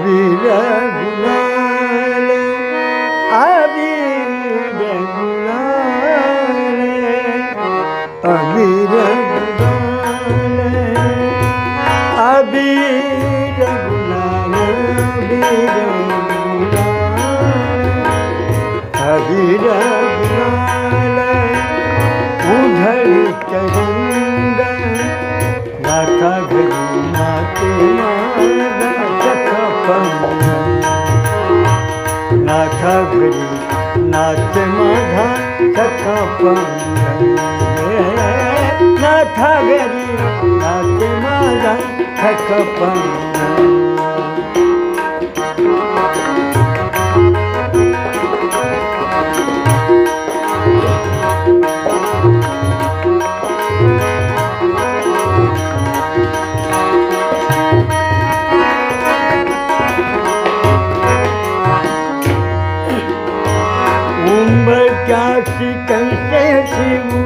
अबीर गुलाल अबीर गुलाल अबीर गुलाल अबीर गुलाल अबीर गुलाल उधर चरंग नाथा घरी नाते मारा सखा नाथा घरी नाच माधा सखा नाथा घरी नाच माधा सखा कैसी कैसे शिवू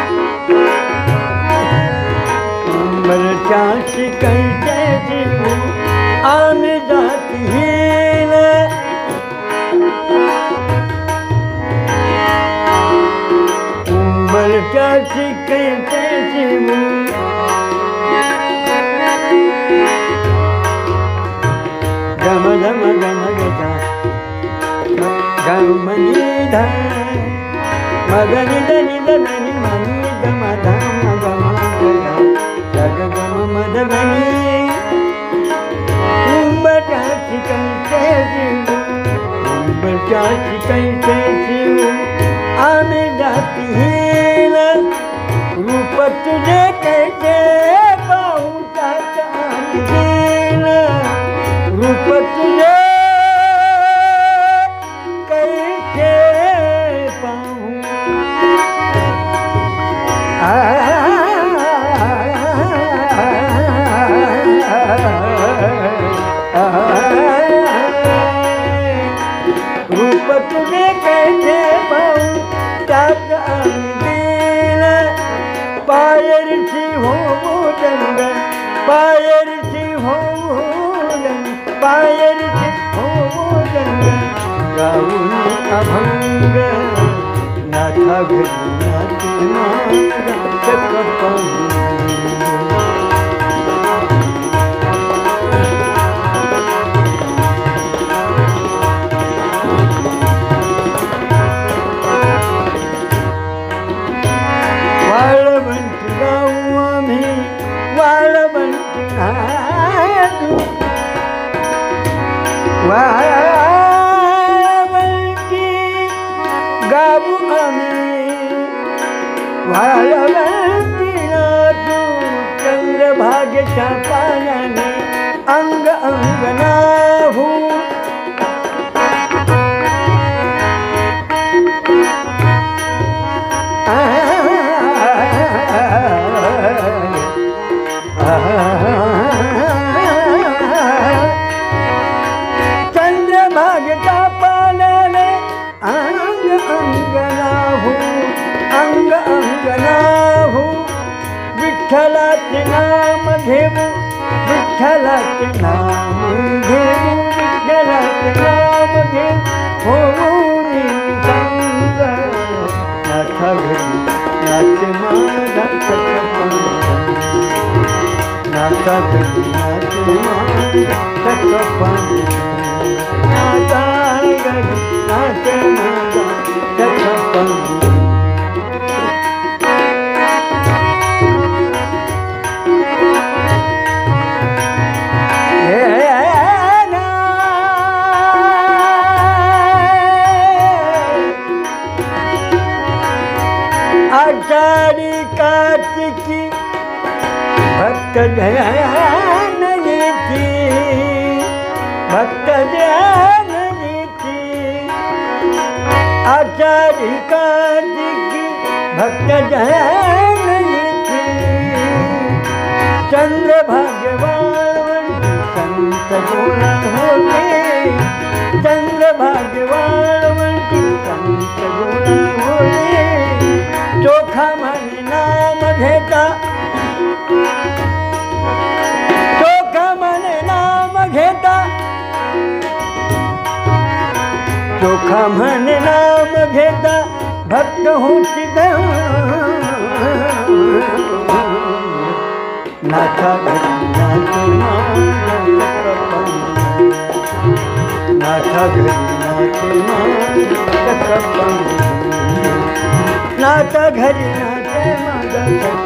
उम्र चासी कैसे शिवू आम जाती हील उम्र चासी कैसे शिवू गम गम गम गजा गम निधा मगनि दनि दनि मनि गम धम गम जग गम मद बनि उम्र चाची कैसे शिवू उम्र चाची कैसे शिवू आने जाती हील रूप तुझे कैसे पाऊँ हील रूप तुझे रूप तुझे कैसे पाऊँ त्याग अंदीन पायर सी हो मुदंग पायर सी हो मुदंग पायर सी हो मुदंग गाऊनी अभंग नाथा घरी नाथ मारा सखा वाळवंटी गाऊ आम्ही वाळवंटी नाचू चंद्रभागेच्या पाण्याने अंग अंग नाहू चंद्रभागेच्या पाण्याने अंग अंग नाहू अंग अंग नाहू विठ्ठलाचे नाम घेऊ विठ्ठलाचे नाम घेऊ विठ्ठलाचे नाम घेऊ होऊन संग नाथा घरी नाच माझा सखा नाथा घरी नाच माझा सखा नाथा घरी नाच माझा सखा आषाढ़ी कार्तिकी भक्त ध्यान थी भक्त ध्यान थी आषाढ़ी कार्तिकी भक्त ध्यान थी चंद्र भाग्यवान संत गोला होते चंद्र भाग्यवान संत गोला होते चोखा म्हणे नाम घेता चोखा म्हणे नाम घेता चोखा म्हणे नाम घेता भक्त होती नाथा घरी नाचे नाथा घरी नाचे नाथा घरी नाचे